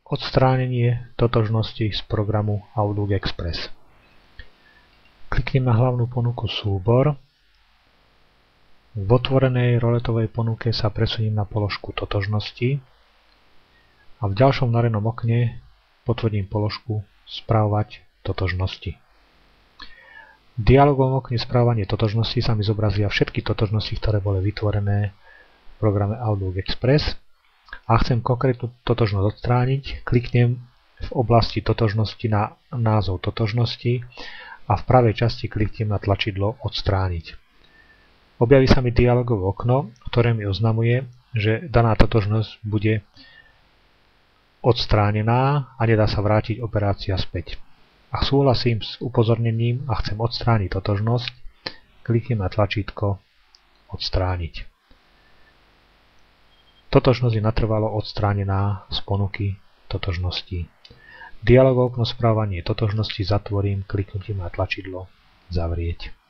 odstránenie totožnosti z programu Outlook Express. Kliknem na hlavnú ponuku Súbor. V otvorenej roletovej ponuke sa presuniem na položku Totožnosti a v ďalšom narednom okne potvrdím položku Spravovať totožnosti. V dialogovom okne Spravovanie totožnosti sa mi zobrazia všetky totožnosti, ktoré boli vytvorené v programe Outlook Express. A chcem konkrétnu totožnosť odstrániť, kliknem v oblasti totožnosti na názov totožnosti a v pravej časti kliknem na tlačidlo Odstrániť. Objaví sa mi dialogové okno, ktoré mi oznamuje, že daná totožnosť bude odstránená a nedá sa vrátiť operácia späť. Ak súhlasím s upozornením a chcem odstrániť totožnosť, kliknem na tlačítko Odstrániť. Totožnosť je natrvalo odstránená z ponuky totožností. Dialogové okno Spravovanie totožnosti zatvorím kliknutím na tlačidlo Zavrieť.